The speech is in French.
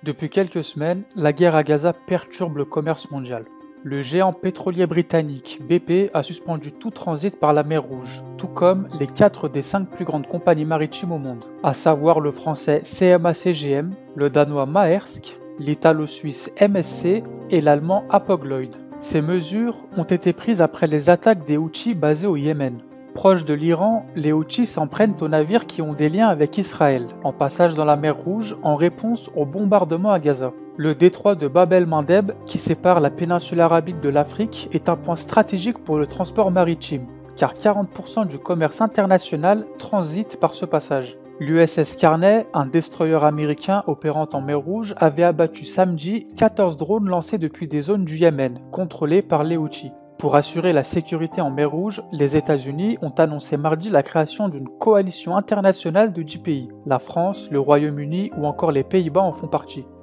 Depuis quelques semaines, la guerre à Gaza perturbe le commerce mondial. Le géant pétrolier britannique BP a suspendu tout transit par la mer Rouge, tout comme les 4 des 5 plus grandes compagnies maritimes au monde, à savoir le français CMA-CGM, le danois Maersk, l'italo-suisse MSC et l'allemand Hapag-Lloyd. Ces mesures ont été prises après les attaques des Houthis basés au Yémen. Proches de l'Iran, les Houthis s'en prennent aux navires qui ont des liens avec Israël, en passage dans la mer Rouge en réponse aux bombardements à Gaza. Le détroit de Bab el-Mandeb, qui sépare la péninsule arabique de l'Afrique, est un point stratégique pour le transport maritime, car 40% du commerce international transite par ce passage. L'USS Carney, un destroyer américain opérant en mer Rouge, avait abattu samedi 14 drones lancés depuis des zones du Yémen, contrôlées par les Houthis. Pour assurer la sécurité en mer Rouge, les États-Unis ont annoncé mardi la création d'une coalition internationale de 10 pays. La France, le Royaume-Uni ou encore les Pays-Bas en font partie.